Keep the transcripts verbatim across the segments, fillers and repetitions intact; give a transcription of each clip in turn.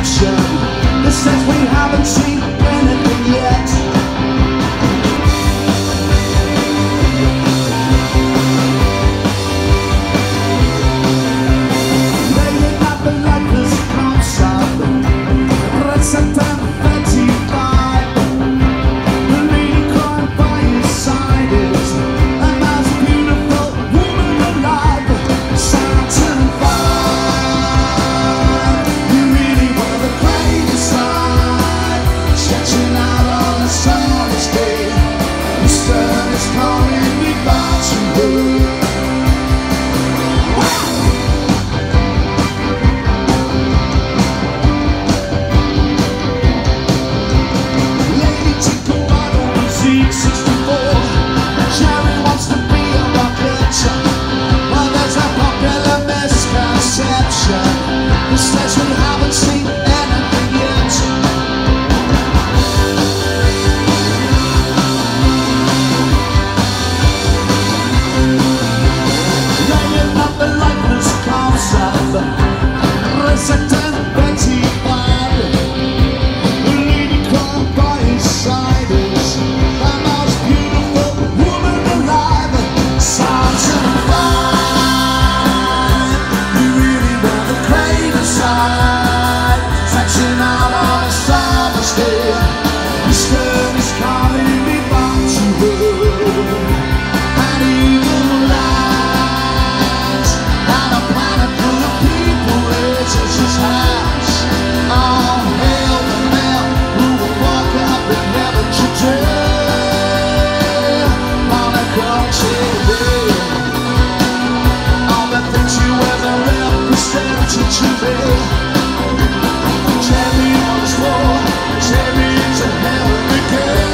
deception that says we haven't seen anything yet. Laying up the lifeless concept, let's set them thirty-five. The lady crying by his side is the most beautiful woman alive. Saturn five, you really were the greatest side. Stretching out on a summer's day, the stern is calling me back to her. Lady took a ride on the Z sixty-four. Jerry wants to be a rocket. Well, there's a popular misconception that says we haven't seen anything yet. Laying up the lifeless concept, resident twenty-five. The lady crying by his side is the most beautiful woman alive. Saturn five, you really were the greatest side. Stretching out on a summer's day, the stern is calling me back to her. An evil lies, and a planet full of people is his house. Oh, hail the man who will walk up in heaven today. Monica, today, all the things you ever represented to me. Cherry on the floor, cherry into heaven again.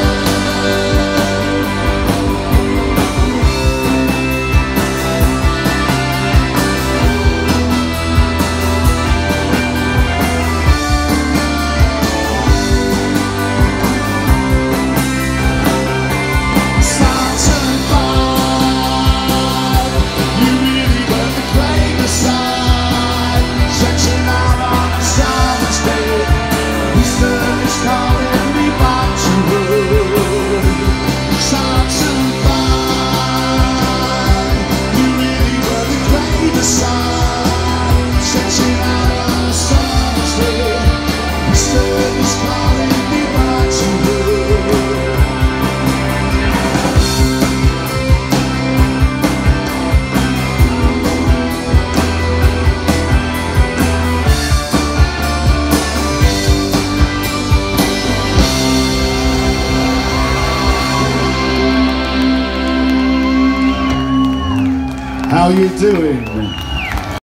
Saturn five, you really were the greatest side. Stretching out on a summer's day, the stern is calling me back to her. Saturn five, you really were the greatest side. Stretching out on a summer's day, the stern is calling me back to her. How you doing?